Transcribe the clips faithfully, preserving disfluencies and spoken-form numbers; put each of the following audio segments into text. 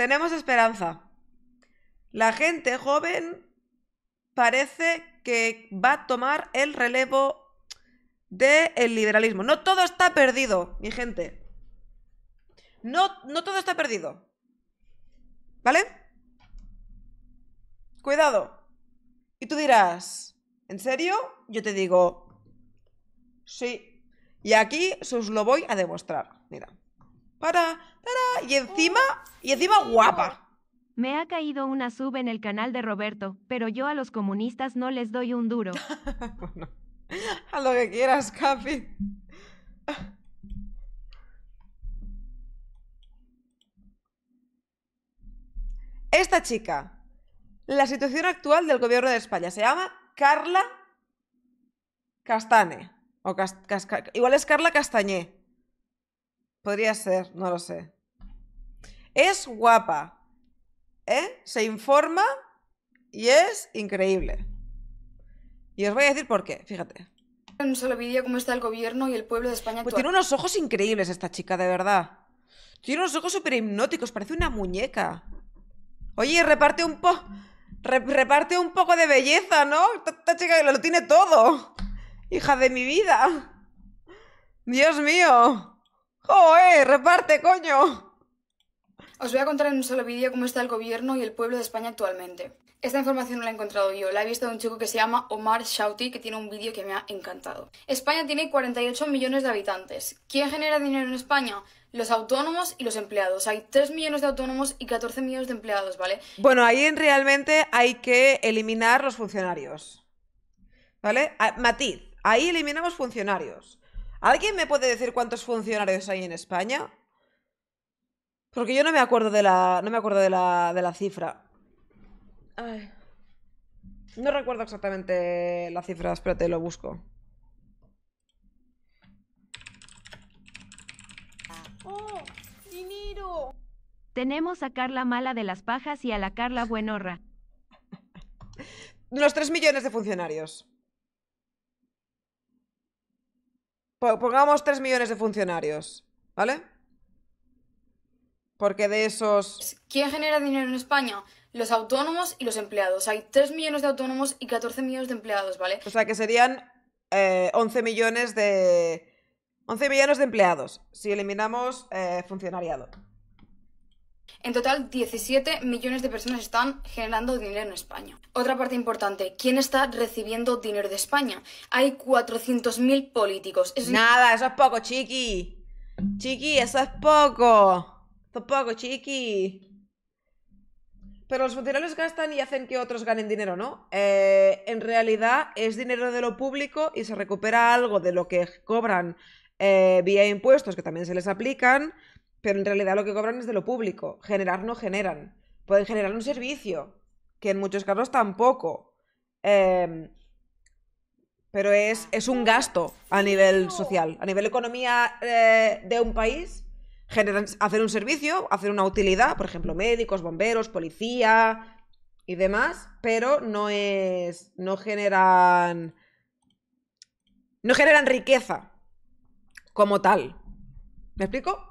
tenemos esperanza. La gente joven parece que va a tomar el relevo del liberalismo. No todo está perdido, mi gente. No, no todo está perdido. ¿Vale? Cuidado. Y tú dirás, ¿en serio? Yo te digo, sí. Y aquí os lo voy a demostrar. Mira. Para, para. Y encima, y encima guapa. Me ha caído una sub en el canal de Roberto, pero yo a los comunistas no les doy un duro. Bueno, haz lo que quieras, Capi. Esta chica, la situación actual del gobierno de España, se llama Carla Castane. O Cas Cas igual es Carla Castañé. Podría ser, no lo sé. Es guapa, ¿eh? Se informa y es increíble. Y os voy a decir por qué, fíjate. En un solo vídeo cómo está el gobierno y el pueblo de España Pues actual. tiene unos ojos increíbles esta chica, de verdad. Tiene unos ojos súper hipnóticos, parece una muñeca. Oye, reparte un po... Re reparte un poco de belleza, ¿no? Esta chica lo tiene todo. Hija de mi vida. Dios mío. ¡Joder! ¡Reparte, coño! Os voy a contar en un solo vídeo cómo está el gobierno y el pueblo de España actualmente. Esta información no la he encontrado yo, la he visto de un chico que se llama Omar Shauti, que tiene un vídeo que me ha encantado. España tiene cuarenta y ocho millones de habitantes. ¿Quién genera dinero en España? Los autónomos y los empleados. Hay tres millones de autónomos y catorce millones de empleados, ¿vale? Bueno, ahí realmente hay que eliminar los funcionarios. ¿Vale? A matiz, ahí eliminamos funcionarios. ¿Alguien me puede decir cuántos funcionarios hay en España? Porque yo no me acuerdo de la, no me acuerdo de la, de la cifra. Ay. No recuerdo exactamente la cifra, espérate, lo busco. ¡Oh! ¡Dinero! Tenemos a Carla mala de las pajas y a la Carla buenorra. Los tres millones de funcionarios. Pongamos tres millones de funcionarios, ¿vale? Porque de esos... ¿Quién genera dinero en España? Los autónomos y los empleados. Hay tres millones de autónomos y catorce millones de empleados, ¿vale? O sea que serían eh, once millones de... once millones de empleados, si eliminamos eh, funcionariado. En total, diecisiete millones de personas están generando dinero en España. Otra parte importante, ¿quién está recibiendo dinero de España? Hay cuatrocientos mil políticos. Eso... Nada, eso es poco, chiqui. Chiqui, eso es poco. Eso es poco, chiqui. Pero los funcionarios gastan y hacen que otros ganen dinero, ¿no? Eh, en realidad es dinero de lo público y se recupera algo de lo que cobran eh, vía impuestos, que también se les aplican, pero en realidad lo que cobran es de lo público. Generar no generan. Pueden generar un servicio, que en muchos casos tampoco. Eh, pero es, es un gasto a nivel social. A nivel economía eh, de un país, generan, hacer un servicio, hacer una utilidad, por ejemplo, médicos, bomberos, policía y demás, pero no es... no generan... no generan riqueza como tal. ¿Me explico?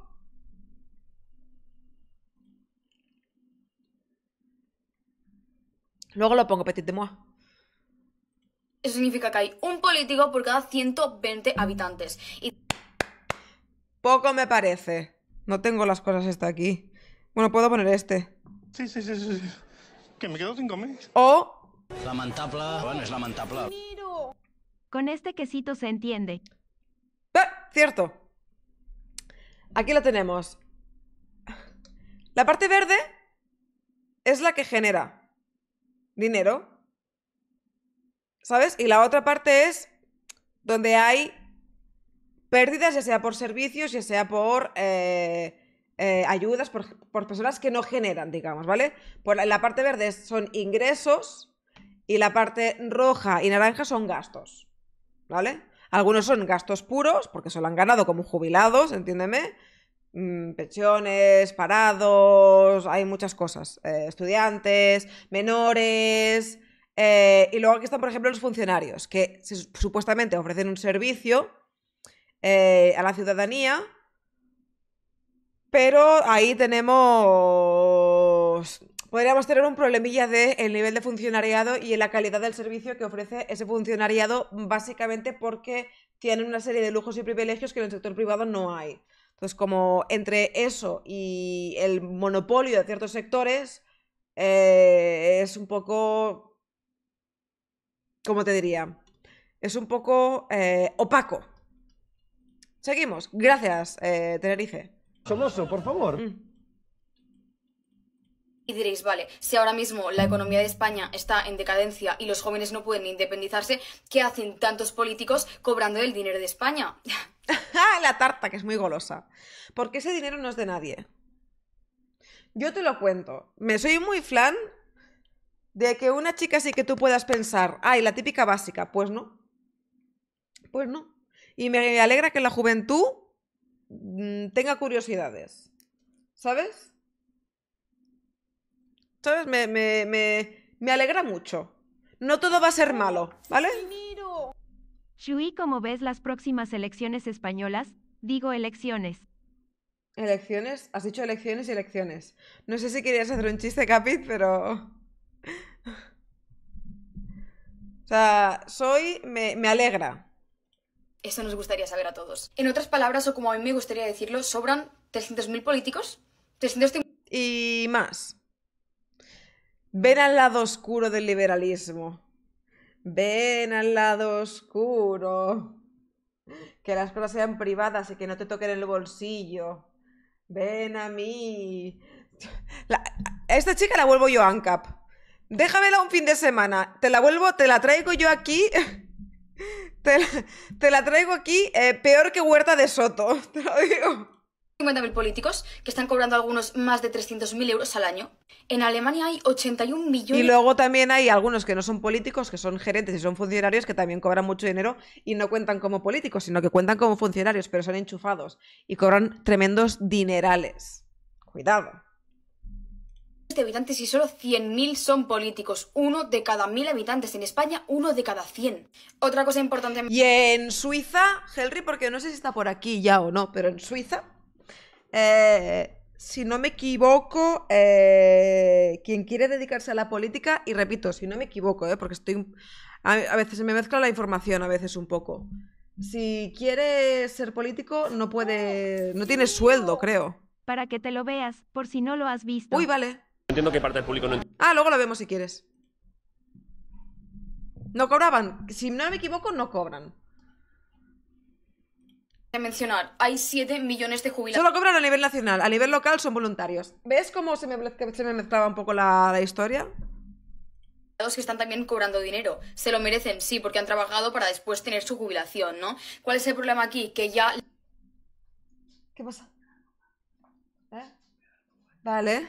Luego lo pongo, petit de moi. Eso significa que hay un político por cada ciento veinte habitantes. Y... poco me parece. No tengo las cosas esta aquí. Bueno, puedo poner este. Sí, sí, sí, sí. Que me quedo sin comer. O... lamentable. Bueno, es lamentable. Con este quesito se entiende. ¡Ah! Cierto. Aquí lo tenemos. La parte verde es la que genera dinero, ¿sabes? Y la otra parte es donde hay pérdidas, ya sea por servicios, ya sea por eh, eh, ayudas, por, por personas que no generan, digamos, ¿vale? Por la, la parte verde son ingresos y la parte roja y naranja son gastos, ¿vale? Algunos son gastos puros, porque se lo han ganado como jubilados, entiéndeme. Mm, pensiones, parados, hay muchas cosas. Eh, estudiantes, menores... Eh, y luego aquí están, por ejemplo, los funcionarios, que se, supuestamente ofrecen un servicio eh, a la ciudadanía Pero ahí tenemos... Podríamos tener un problemilla de el nivel de funcionariado y la calidad del servicio que ofrece ese funcionariado, básicamente porque tienen una serie de lujos y privilegios que en el sector privado no hay. Entonces, como entre eso y el monopolio de ciertos sectores, eh, es un poco... ¿Cómo te diría? Es un poco eh, opaco. Seguimos. Gracias, eh, Tenerife. Somoso, por favor. Mm. Y diréis, vale, si ahora mismo la economía de España está en decadencia y los jóvenes no pueden independizarse, ¿qué hacen tantos políticos cobrando el dinero de España? La tarta, que es muy golosa. Porque ese dinero no es de nadie. Yo te lo cuento. Me soy muy flan de que una chica sí que tú puedas pensar, ay, la típica básica. Pues no. Pues no. Y me alegra que la juventud mmm, tenga curiosidades. ¿Sabes? ¿Sabes? Me, me, me, me alegra mucho. No todo va a ser malo, ¿vale? Shui, ¿cómo ves las próximas elecciones españolas? Digo elecciones. Elecciones, has dicho elecciones y elecciones. No sé si querías hacer un chiste, Capit, pero... O sea, soy... Me, me alegra. Eso nos gustaría saber a todos. En otras palabras, o como a mí me gustaría decirlo, ¿sobran trescientos mil políticos? trescientos cincuenta... Y más. Ven al lado oscuro del liberalismo. Ven al lado oscuro. Que las cosas sean privadas y que no te toquen el bolsillo. Ven a mí. La, a esta chica la vuelvo yo ANCAP. Déjamela un fin de semana. Te la vuelvo, te la traigo yo aquí. Te la, te la traigo aquí eh, peor que Huerta de Soto. Te lo digo. cincuenta mil políticos que están cobrando algunos más de trescientos mil euros al año. En Alemania hay ochenta y un millones... Y luego también hay algunos que no son políticos, que son gerentes y son funcionarios que también cobran mucho dinero y no cuentan como políticos, sino que cuentan como funcionarios, pero son enchufados y cobran tremendos dinerales. Cuidado. de habitantes y solo cien mil son políticos. Uno de cada mil habitantes. En España, uno de cada cien. Otra cosa importante... Y en Suiza, Henry, porque no sé si está por aquí ya o no, pero en Suiza... Eh, si no me equivoco, eh, quien quiere dedicarse a la política, y repito, si no me equivoco, eh, porque estoy a, a veces se me mezcla la información, a veces un poco. Si quiere ser político, no puede, no tiene sueldo, creo. Para que te lo veas, por si no lo has visto. Uy, vale. Entiendo que parte del público no entiende. Ah, luego lo vemos si quieres. No cobraban, si no me equivoco, no cobran. De mencionar, hay siete millones de jubilados. Solo cobran a nivel nacional, a nivel local son voluntarios. ¿Ves cómo se me, se me mezclaba un poco la, la historia? Que están también cobrando dinero. Se lo merecen, sí, porque han trabajado para después tener su jubilación, ¿no? ¿Cuál es el problema aquí? Que ya... ¿Qué pasa? ¿Eh? Vale.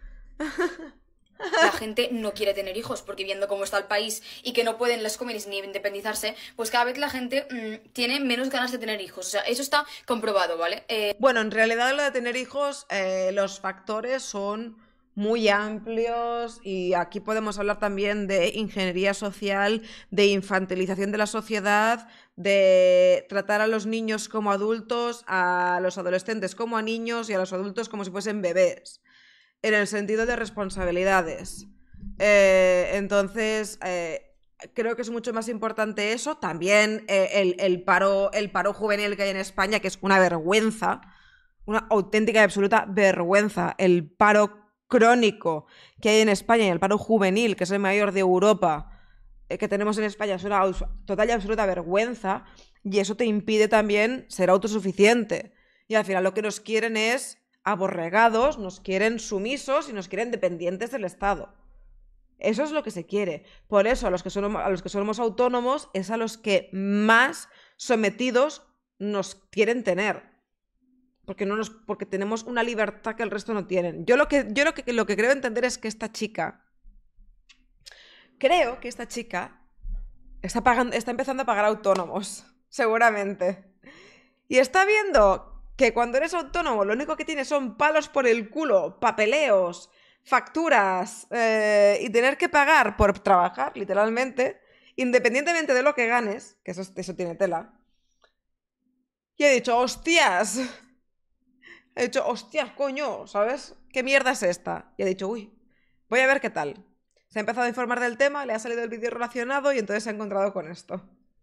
La gente no quiere tener hijos, porque viendo cómo está el país y que no pueden las comunes ni independizarse, pues cada vez la gente mmm, tiene menos ganas de tener hijos. O sea, eso está comprobado, ¿vale? Eh... Bueno, en realidad lo de tener hijos, eh, los factores son muy amplios y aquí podemos hablar también de ingeniería social, de infantilización de la sociedad, de tratar a los niños como adultos, a los adolescentes como a niños y a los adultos como si fuesen bebés. En el sentido de responsabilidades. Eh, entonces, eh, creo que es mucho más importante eso. También eh, el, el, paro, el paro juvenil que hay en España, que es una vergüenza, una auténtica y absoluta vergüenza. El paro crónico que hay en España y el paro juvenil, que es el mayor de Europa, eh, que tenemos en España, es una total y absoluta vergüenza. Y eso te impide también ser autosuficiente. Y al final lo que nos quieren es... aborregados, nos quieren sumisos y nos quieren dependientes del Estado. Eso es lo que se quiere. Por eso a los que somos, a los que somos autónomos es a los que más sometidos nos quieren tener. Porque, no nos, porque tenemos una libertad que el resto no tienen. Yo, lo que, yo lo, que, lo que creo entender es que esta chica... Creo que esta chica está, pagando, está empezando a pagar autónomos, seguramente. Y está viendo... que cuando eres autónomo lo único que tienes son palos por el culo, papeleos, facturas eh, y tener que pagar por trabajar, literalmente, independientemente de lo que ganes, que eso, eso tiene tela. Y he dicho, hostias, He dicho, hostia, coño, ¿sabes? ¿Qué mierda es esta? Y he dicho, uy, voy a ver qué tal. Se ha empezado a informar del tema, le ha salido el vídeo relacionado y entonces se ha encontrado con esto.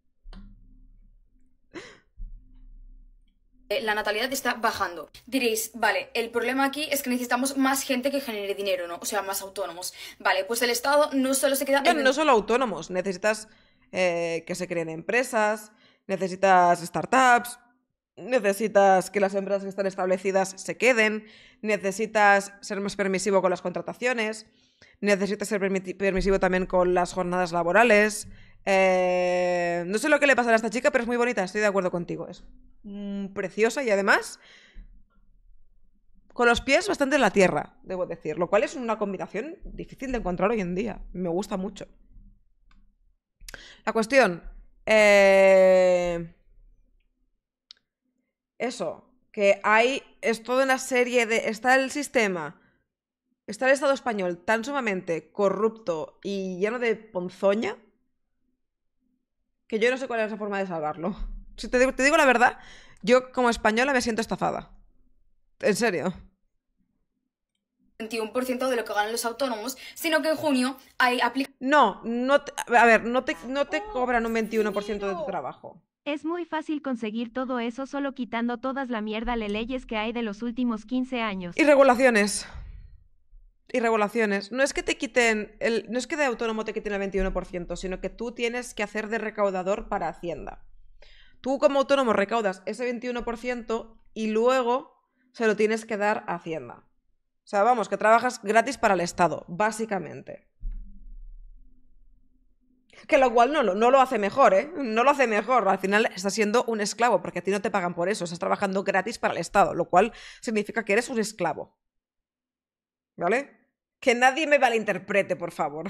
La natalidad está bajando. Diréis, vale, el problema aquí es que necesitamos más gente que genere dinero, ¿no? O sea, más autónomos. Vale, pues el Estado no solo se queda... No, no solo autónomos, necesitas eh, que se creen empresas, necesitas startups, necesitas que las empresas que están establecidas se queden, necesitas ser más permisivo con las contrataciones, necesitas ser permisivo también con las jornadas laborales. Eh, no sé lo que le pasará a esta chica, pero es muy bonita, estoy de acuerdo contigo. Es mm, preciosa y además con los pies bastante en la tierra, debo decir, lo cual es una combinación difícil de encontrar hoy en día. Me gusta mucho. La cuestión... Eh... Eso, que hay... Es toda una serie de... Está el sistema... Está el Estado español tan sumamente corrupto y lleno de ponzoña que yo no sé cuál es la forma de salvarlo. Si te digo, te digo la verdad, yo como española me siento estafada. En serio. veintiuno por ciento de lo que ganan los autónomos, sino que en junio hay aplicaciones... No, no te, a ver, no te, no te cobran un veintiuno por ciento de tu trabajo. Es muy fácil conseguir todo eso solo quitando todas la mierda de leyes que hay de los últimos quince años. Y regulaciones. Y regulaciones. No es que te quiten, el, no es que de autónomo te quiten el veintiuno por ciento, sino que tú tienes que hacer de recaudador para Hacienda. Tú como autónomo recaudas ese veintiuno por ciento y luego se lo tienes que dar a Hacienda. O sea, vamos, que trabajas gratis para el Estado, básicamente. Que lo cual no lo, no lo hace mejor, ¿eh? No lo hace mejor. Al final estás siendo un esclavo, porque a ti no te pagan por eso. Estás trabajando gratis para el Estado, lo cual significa que eres un esclavo. ¿Vale? Que nadie me malinterprete, por favor.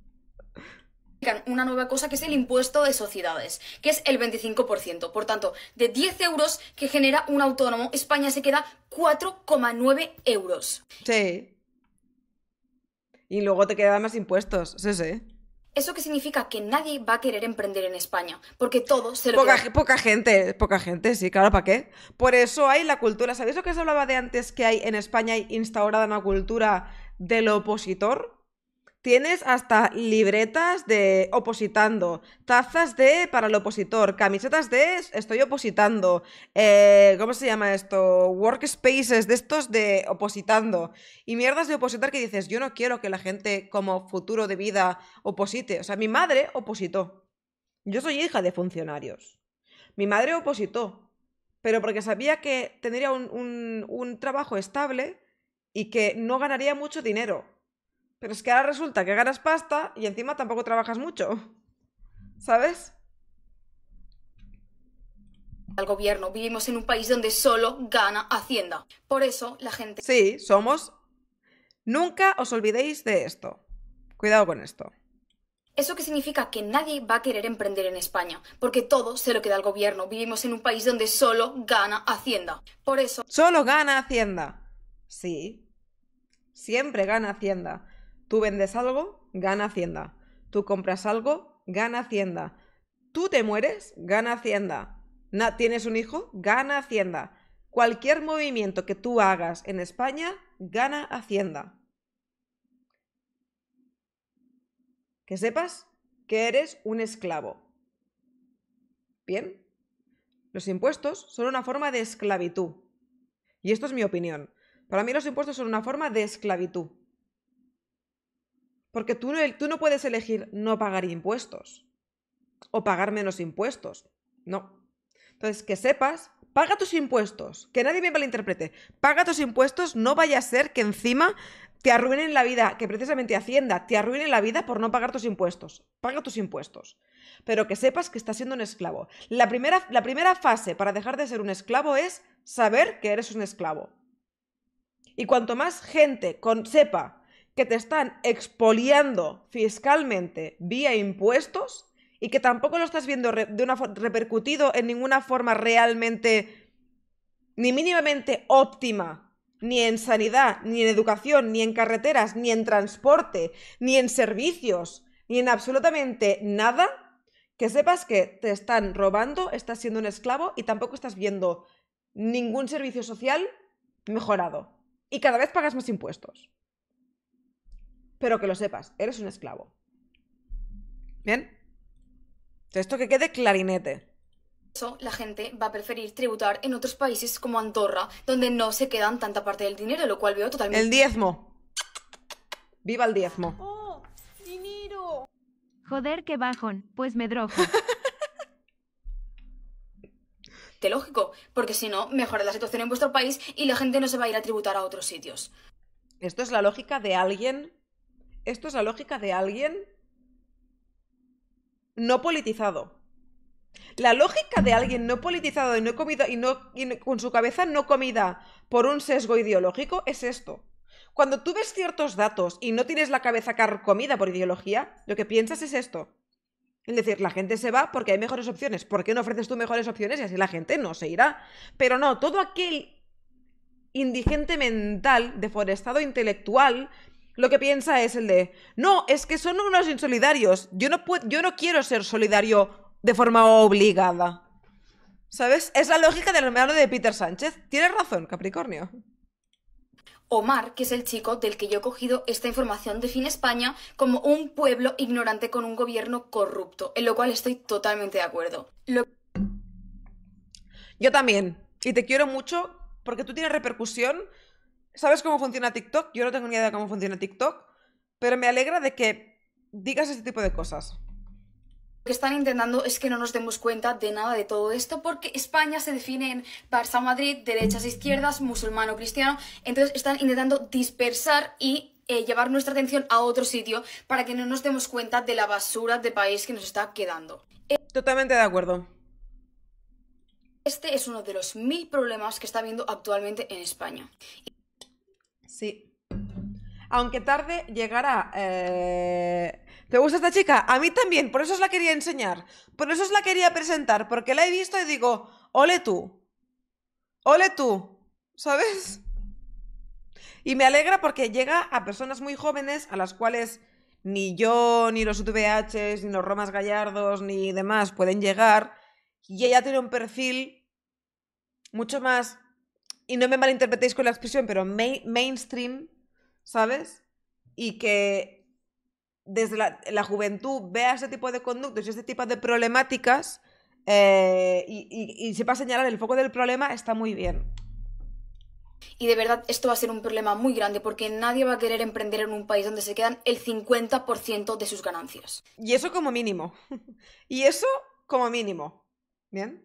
Una nueva cosa que es el impuesto de sociedades, que es el veinticinco por ciento. Por tanto, de diez euros que genera un autónomo, España se queda cuatro coma nueve euros. Sí. Y luego te quedan más impuestos. Sí, sí. ¿Eso qué significa? Que nadie va a querer emprender en España, porque todo se lo Poca, queda... poca gente, poca gente, sí, claro, ¿para qué? Por eso hay la cultura. ¿Sabéis lo que se hablaba de antes que hay en España hay instaurada una cultura del opositor? Tienes hasta libretas de opositando, tazas de para el opositor, camisetas de estoy opositando, eh, ¿cómo se llama esto? Workspaces de estos de opositando y mierdas de opositar que dices, yo no quiero que la gente como futuro de vida oposite. O sea, mi madre opositó. Yo soy hija de funcionarios. Mi madre opositó, pero porque sabía que tendría un, un, un trabajo estable y que no ganaría mucho dinero. Pero es que ahora resulta que ganas pasta y encima tampoco trabajas mucho. ¿Sabes? Al gobierno. Vivimos en un país donde solo gana Hacienda. Por eso la gente... Sí, somos... Nunca os olvidéis de esto. Cuidado con esto. ¿Eso qué significa? Que nadie va a querer emprender en España, porque todo se lo queda al gobierno. Vivimos en un país donde solo gana Hacienda. Por eso... Solo gana Hacienda. Sí. Siempre gana Hacienda. Tú vendes algo, gana Hacienda. Tú compras algo, gana Hacienda. Tú te mueres, gana Hacienda. Na- ¿Tienes un hijo? Gana Hacienda. Cualquier movimiento que tú hagas en España, gana Hacienda. Que sepas que eres un esclavo. ¿Bien? Los impuestos son una forma de esclavitud. Y esto es mi opinión. Para mí los impuestos son una forma de esclavitud. Porque tú no, tú no puedes elegir no pagar impuestos. O pagar menos impuestos. No. Entonces, que sepas, paga tus impuestos. Que nadie me malinterprete. Paga tus impuestos, no vaya a ser que encima te arruinen la vida. Que precisamente Hacienda te arruine la vida por no pagar tus impuestos. Paga tus impuestos. Pero que sepas que estás siendo un esclavo. La primera, la primera fase para dejar de ser un esclavo es saber que eres un esclavo. Y cuanto más gente con, sepa que te están expoliando fiscalmente vía impuestos y que tampoco lo estás viendo re, de una, repercutido en ninguna forma realmente, ni mínimamente óptima, ni en sanidad, ni en educación, ni en carreteras, ni en transporte, ni en servicios, ni en absolutamente nada, que sepas que te están robando, estás siendo un esclavo y tampoco estás viendo ningún servicio social mejorado. Y cada vez pagas más impuestos. Pero que lo sepas, eres un esclavo. ¿Bien? Esto que quede clarinete. Eso, la gente va a preferir tributar en otros países como Andorra, donde no se quedan tanta parte del dinero, lo cual veo totalmente... El diezmo. ¡Viva el diezmo! ¡Oh! ¡Dinero! Joder, qué bajón, pues me drogo. lógico, porque si no, mejora la situación en vuestro país y la gente no se va a ir a tributar a otros sitios. Esto es la lógica de alguien... Esto es la lógica de alguien... no politizado. La lógica de alguien no politizado y no comido y no, y no con su cabeza no comida por un sesgo ideológico es esto. Cuando tú ves ciertos datos y no tienes la cabeza carcomida por ideología, lo que piensas es esto. Es decir, la gente se va porque hay mejores opciones. ¿Por qué no ofreces tú mejores opciones y así la gente no se irá? Pero no, todo aquel indigente mental, deforestado intelectual, lo que piensa es el de, no, es que son unos insolidarios. Yo no puedo, yo no quiero ser solidario de forma obligada. ¿Sabes? Es la lógica del hermano de Peter Sánchez. Tienes razón, Capricornio. Omar, que es el chico del que yo he cogido esta información, define España como un pueblo ignorante con un gobierno corrupto, en lo cual estoy totalmente de acuerdo. Lo... Yo también. Y te quiero mucho porque tú tienes repercusión. ¿Sabes cómo funciona TikTok? Yo no tengo ni idea de cómo funciona TikTok, pero me alegra de que digas este tipo de cosas. Lo que están intentando es que no nos demos cuenta de nada de todo esto, porque España se define en Barça o Madrid, derechas e izquierdas, musulmán o cristiano. Entonces están intentando dispersar y eh, llevar nuestra atención a otro sitio para que no nos demos cuenta de la basura de país que nos está quedando. Totalmente de acuerdo. Este es uno de los mil problemas que está habiendo actualmente en España. Sí. Aunque tarde llegará... Eh... ¿Te gusta esta chica? A mí también, por eso os la quería enseñar. Por eso os la quería presentar, porque la he visto y digo, ole tú. Ole tú. ¿Sabes? Y me alegra porque llega a personas muy jóvenes a las cuales ni yo, ni los U T V H, ni los Romas Gallardos, ni demás pueden llegar. Y ella tiene un perfil mucho más... Y no me malinterpretéis con la expresión, pero main, mainstream, ¿sabes? Y que desde la, la juventud vea ese tipo de conductos y este tipo de problemáticas eh, y, y, y sepa señalar el foco del problema, está muy bien. Y de verdad esto va a ser un problema muy grande porque nadie va a querer emprender en un país donde se quedan el cincuenta por ciento de sus ganancias. Y eso como mínimo. Y eso como mínimo. ¿Bien?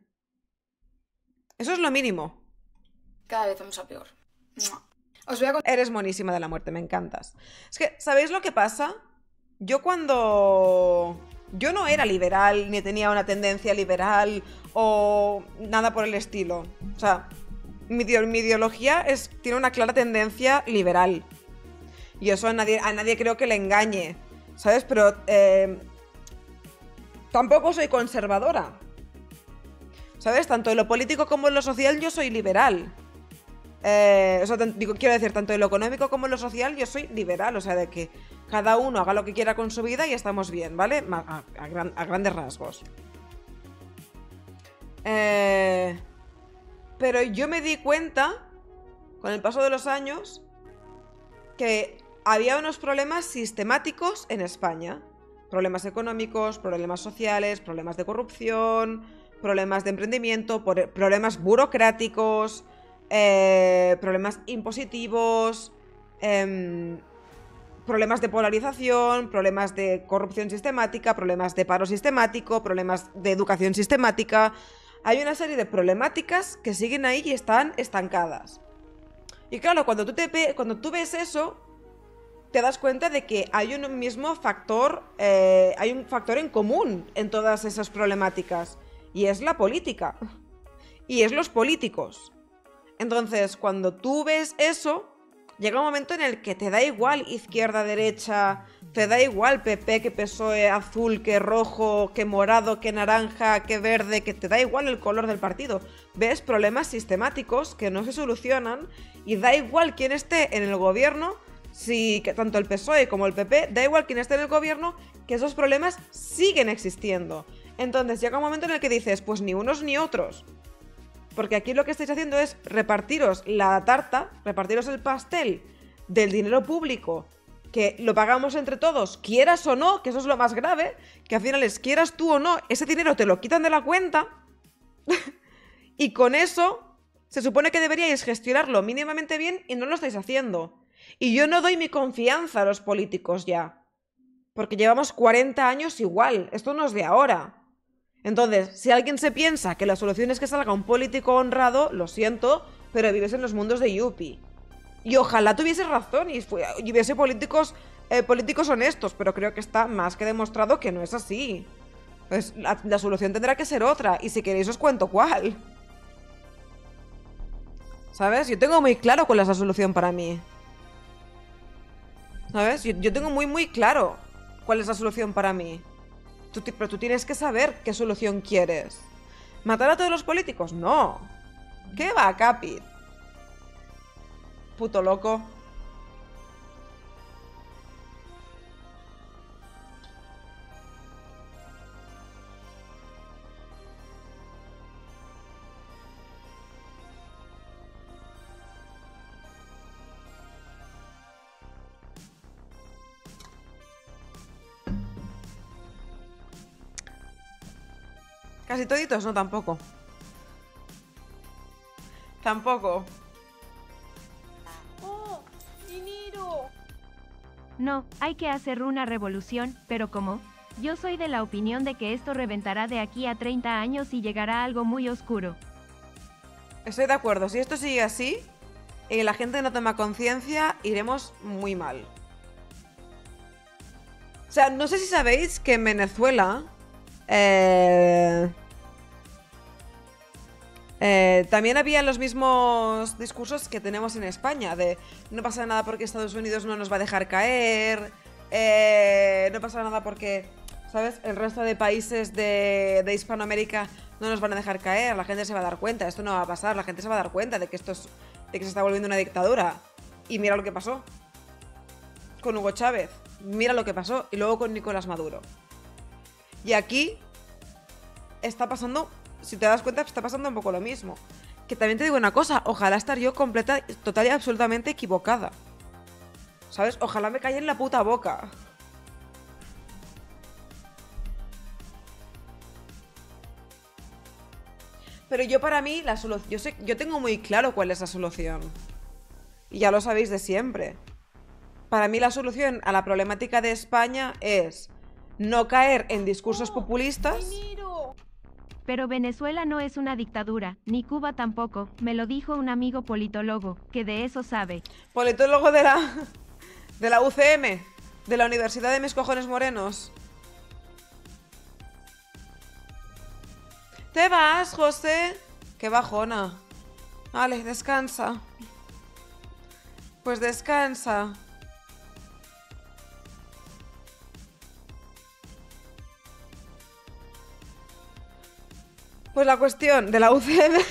Eso es lo mínimo. Cada vez vamos a peor. Os voy a contar... Eres monísima de la muerte, me encantas. Es que, ¿sabéis lo que pasa? Yo cuando... Yo no era liberal, ni tenía una tendencia liberal o nada por el estilo. O sea, mi, mi ideología es, tiene una clara tendencia liberal. Y eso a nadie, a nadie creo que le engañe, ¿sabes? Pero eh, tampoco soy conservadora. ¿Sabes? Tanto en lo político como en lo social yo soy liberal. Eh, o sea, digo, quiero decir, tanto en lo económico como en lo social yo soy liberal, o sea, de que cada uno haga lo que quiera con su vida y estamos bien, ¿vale? A, a, gran, a grandes rasgos. Eh, pero yo me di cuenta, con el paso de los años, que había unos problemas sistemáticos en España. Problemas económicos, problemas sociales, problemas de corrupción, problemas de emprendimiento, problemas burocráticos... Eh, problemas impositivos, eh, problemas de polarización, problemas de corrupción sistemática, problemas de paro sistemático, problemas de educación sistemática. Hay una serie de problemáticas que siguen ahí y están estancadas. Y claro, cuando tú, te, cuando tú ves eso, te das cuenta de que hay un mismo factor, eh, hay un factor en común en todas esas problemáticas, y es la política, y es los políticos. Entonces, cuando tú ves eso, llega un momento en el que te da igual izquierda, derecha, te da igual P P, que P S O E, azul, que rojo, que morado, que naranja, que verde, que te da igual el color del partido. Ves problemas sistemáticos que no se solucionan y da igual quién esté en el gobierno, si que tanto el P S O E como el P P, da igual quién esté en el gobierno, que esos problemas siguen existiendo. Entonces llega un momento en el que dices, pues ni unos ni otros. Porque aquí lo que estáis haciendo es repartiros la tarta, repartiros el pastel del dinero público, que lo pagamos entre todos, quieras o no, que eso es lo más grave, que al final es quieras tú o no, ese dinero te lo quitan de la cuenta y con eso se supone que deberíais gestionarlo mínimamente bien y no lo estáis haciendo. Y yo no doy mi confianza a los políticos ya, porque llevamos cuarenta años igual, esto no es de ahora. Entonces, si alguien se piensa que la solución es que salga un político honrado, lo siento, pero vives en los mundos de Yuppie. Y ojalá tuviese razón y, fue, y hubiese políticos, eh, políticos honestos, pero creo que está más que demostrado que no es así. Pues la, la solución tendrá que ser otra, y si queréis os cuento cuál. ¿Sabes? Yo tengo muy claro cuál es la solución para mí. ¿Sabes? Yo, yo tengo muy muy claro cuál es la solución para mí. Tú, pero tú tienes que saber qué solución quieres. ¿Matar a todos los políticos? No. ¿Qué va, Capi? Puto loco. Casi toditos, no, tampoco. Tampoco. ¡Oh! ¡Dinero! No, hay que hacer una revolución, pero ¿cómo? Yo soy de la opinión de que esto reventará de aquí a treinta años y llegará a algo muy oscuro. Estoy de acuerdo. Si esto sigue así y la gente no toma conciencia, iremos muy mal. O sea, no sé si sabéis que en Venezuela eh, eh, también había los mismos discursos que tenemos en España, de no pasa nada porque Estados Unidos no nos va a dejar caer, eh, no pasa nada porque, ¿sabes? El resto de países de, de Hispanoamérica no nos van a dejar caer, la gente se va a dar cuenta, esto no va a pasar, la gente se va a dar cuenta de que esto es, de que se está volviendo una dictadura. Y mira lo que pasó con Hugo Chávez, mira lo que pasó, y luego con Nicolás Maduro. Y aquí está pasando, si te das cuenta, está pasando un poco lo mismo. Que también te digo una cosa, ojalá estar yo completa, total y absolutamente equivocada. ¿Sabes? Ojalá me calle en la puta boca. Pero yo para mí, la solución, yo sé, yo tengo muy claro cuál es la solución. Y ya lo sabéis de siempre. Para mí la solución a la problemática de España es no caer en discursos populistas. ¡Dinero! Pero Venezuela no es una dictadura, ni Cuba tampoco, me lo dijo un amigo politólogo, que de eso sabe. Politólogo de la, de la U C M, de la Universidad de Mis Cojones Morenos. ¿Te vas, José? Qué bajona. Vale, descansa. Pues descansa. Pues la cuestión de la U C M...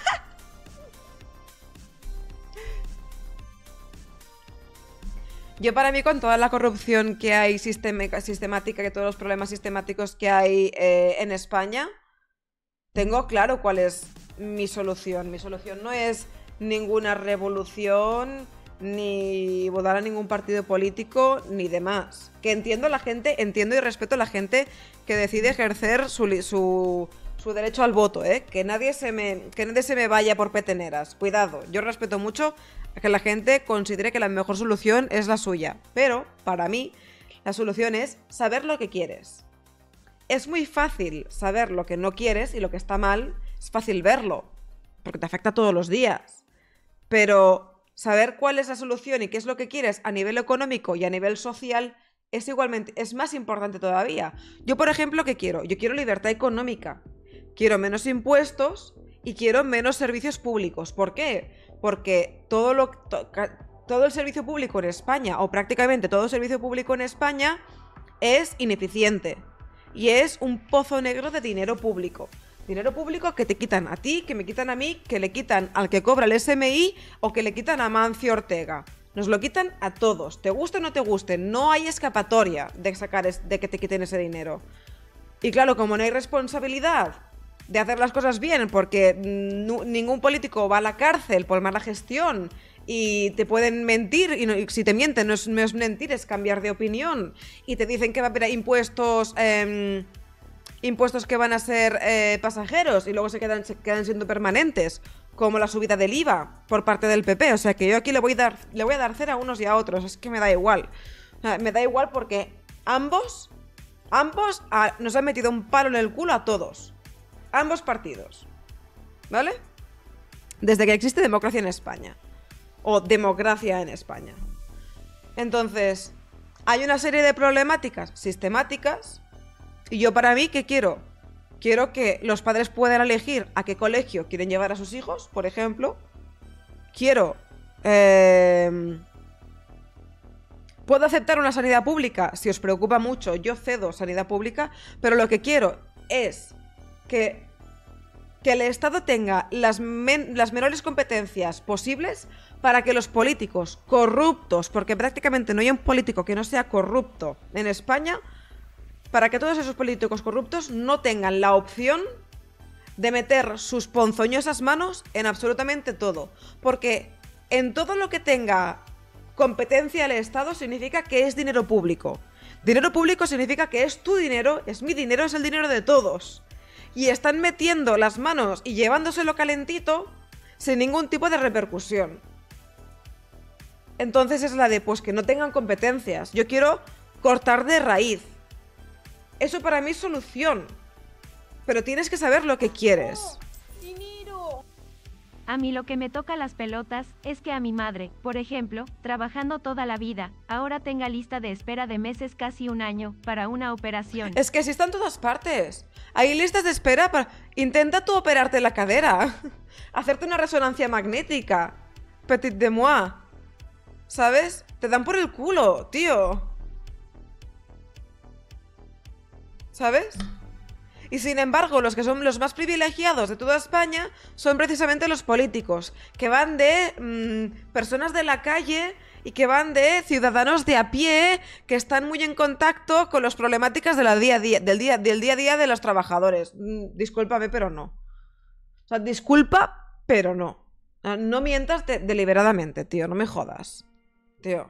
Yo para mí, con toda la corrupción que hay sistemática, sistemática que todos los problemas sistemáticos que hay eh, en España, tengo claro cuál es mi solución. Mi solución no es ninguna revolución, ni votar a ningún partido político, ni demás. Que entiendo la gente, entiendo y respeto a la gente que decide ejercer su... su su derecho al voto, ¿eh? Que nadie se me, que nadie se me vaya por peteneras. Cuidado, yo respeto mucho a que la gente considere que la mejor solución es la suya. Pero, para mí, la solución es saber lo que quieres. Es muy fácil saber lo que no quieres y lo que está mal, es fácil verlo, porque te afecta todos los días. Pero saber cuál es la solución y qué es lo que quieres a nivel económico y a nivel social es igualmente, es más importante todavía. Yo, por ejemplo, ¿qué quiero? Yo quiero libertad económica. Quiero menos impuestos y quiero menos servicios públicos. ¿Por qué? Porque todo, lo, to, todo el servicio público en España, o prácticamente todo el servicio público en España, es ineficiente. Y es un pozo negro de dinero público. Dinero público que te quitan a ti, que me quitan a mí, que le quitan al que cobra el S M I o que le quitan a Mancio Ortega. Nos lo quitan a todos. Te guste o no te guste, no hay escapatoria de, sacar es, de que te quiten ese dinero. Y claro, como no hay responsabilidad de hacer las cosas bien, porque ningún político va a la cárcel por mala gestión y te pueden mentir, y, no, y si te mienten no es, no es mentir, es cambiar de opinión, y te dicen que va a haber impuestos eh, impuestos que van a ser eh, pasajeros y luego se quedan, se quedan siendo permanentes, como la subida del I V A por parte del P P. O sea que yo aquí le voy a dar, le voy a dar cera a unos y a otros, es que me da igual. O sea, me da igual porque ambos, ambos a, nos han metido un palo en el culo a todos. Ambos partidos, ¿vale? Desde que existe democracia en España. O democracia en España. Entonces, hay una serie de problemáticas sistemáticas. Y yo para mí, ¿qué quiero? Quiero que los padres puedan elegir a qué colegio quieren llevar a sus hijos, por ejemplo. Quiero... Eh, puedo aceptar una sanidad pública, si os preocupa mucho, yo cedo sanidad pública, pero lo que quiero es... Que, que el Estado tenga las, men, las menores competencias posibles para que los políticos corruptos, porque prácticamente no hay un político que no sea corrupto en España, para que todos esos políticos corruptos no tengan la opción de meter sus ponzoñosas manos en absolutamente todo. Porque en todo lo que tenga competencia el Estado significa que es dinero público. Dinero público significa que es tu dinero, es mi dinero, es el dinero de todos. Y están metiendo las manos y llevándoselo calentito sin ningún tipo de repercusión. Entonces es la de, pues que no tengan competencias. Yo quiero cortar de raíz. Eso para mí es solución. Pero tienes que saber lo que quieres. A mí lo que me toca las pelotas es que a mi madre, por ejemplo, trabajando toda la vida, ahora tenga lista de espera de meses, casi un año, para una operación. Es que sí está en todas partes. Hay listas de espera para... Intenta tú operarte la cadera. Hacerte una resonancia magnética. Petit de moi. ¿Sabes? Te dan por el culo, tío. ¿Sabes? Y sin embargo, los que son los más privilegiados de toda España son precisamente los políticos, que van de mmm, personas de la calle y que van de ciudadanos de a pie, que están muy en contacto con las problemáticas de la día a día, del, día, del día a día de los trabajadores. Mm, discúlpame, pero no. O sea, disculpa, pero no. No mientas de, deliberadamente, tío, no me jodas. Tío.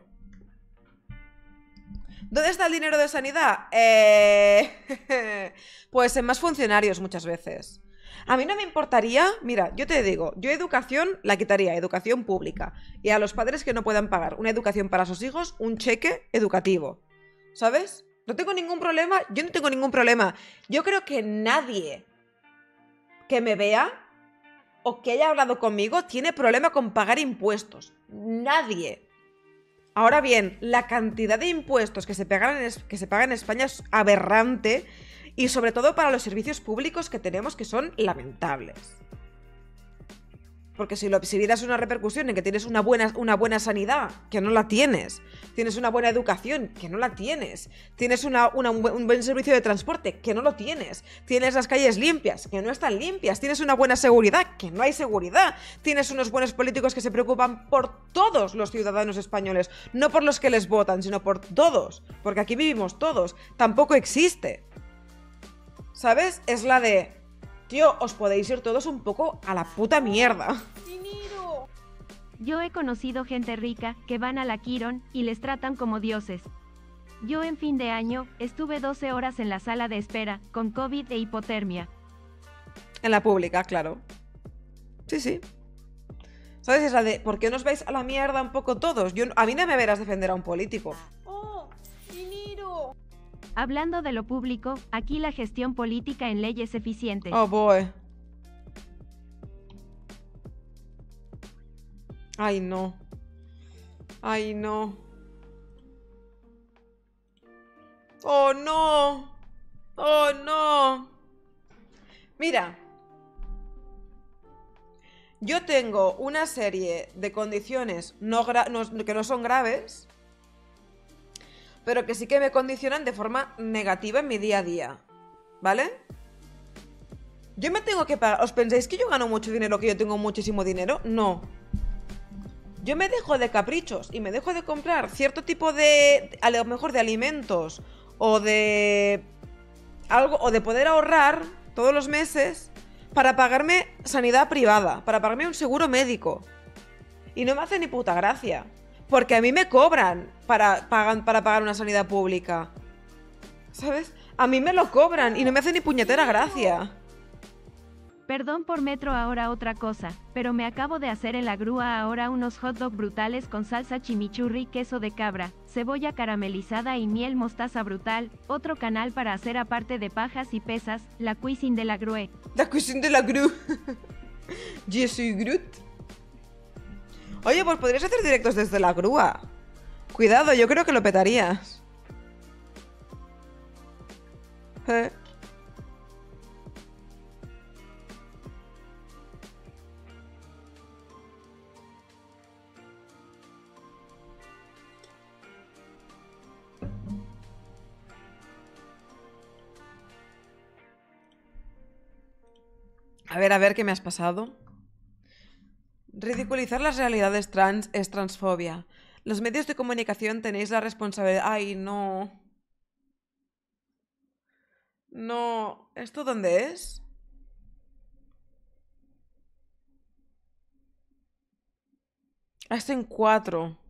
¿Dónde está el dinero de sanidad? Eh... pues en más funcionarios muchas veces. A mí no me importaría, mira, yo te digo, yo educación la quitaría, educación pública. Y a los padres que no puedan pagar una educación para sus hijos, un cheque educativo. ¿Sabes? No tengo ningún problema, yo no tengo ningún problema. Yo creo que nadie que me vea o que haya hablado conmigo tiene problema con pagar impuestos. Nadie. Ahora bien, la cantidad de impuestos que se pagan en, que se pagan en España es aberrante, y sobre todo para los servicios públicos que tenemos, que son lamentables. Porque si, lo, si vieras una repercusión en que tienes una buena, una buena sanidad, que no la tienes, tienes una buena educación, que no la tienes, tienes una, una, un, buen, un buen servicio de transporte, que no lo tienes, tienes las calles limpias, que no están limpias, tienes una buena seguridad, que no hay seguridad, tienes unos buenos políticos que se preocupan por todos los ciudadanos españoles, no por los que les votan, sino por todos, porque aquí vivimos todos, tampoco existe. ¿Sabes? Es la de... Tío, os podéis ir todos un poco a la puta mierda. Yo he conocido gente rica que van a la Quirón y les tratan como dioses. Yo en fin de año estuve doce horas en la sala de espera con COVID e hipotermia. En la pública, claro. Sí, sí. ¿Sabes? Es la de... ¿Por qué nos vais a la mierda un poco todos? Yo, a mí no me verás defender a un político. ¡Oh! ¡Dinero! Hablando de lo público, aquí la gestión política en leyes eficientes. Oh, boy. Ay, no. Ay, no. Oh, no. Oh, no. Mira. Yo tengo una serie de condiciones no gra- no, que no son graves, pero que sí que me condicionan de forma negativa en mi día a día, ¿vale? Yo me tengo que pagar... ¿Os pensáis que yo gano mucho dinero, que yo tengo muchísimo dinero? No. Yo me dejo de caprichos y me dejo de comprar cierto tipo de... a lo mejor de alimentos o de... algo, o de poder ahorrar todos los meses para pagarme sanidad privada, para pagarme un seguro médico. Y no me hace ni puta gracia. Porque a mí me cobran para, pagan, para pagar una sanidad pública. ¿Sabes? A mí me lo cobran y no me hace ni puñetera gracia. Perdón por metro ahora otra cosa, pero me acabo de hacer en la grúa ahora unos hot dog brutales con salsa chimichurri, queso de cabra, cebolla caramelizada y miel mostaza brutal. Otro canal para hacer aparte de pajas y pesas, la cuisine de la grue. La cuisine de la grue. Je suis Groot. Oye, pues podrías hacer directos desde la grúa. Cuidado, yo creo que lo petarías. ¿Eh? A ver, a ver, ¿qué me has pasado? Ridiculizar las realidades trans es transfobia. Los medios de comunicación tenéis la responsabilidad... Ay, no. No. ¿Esto dónde es? Es en cuatro.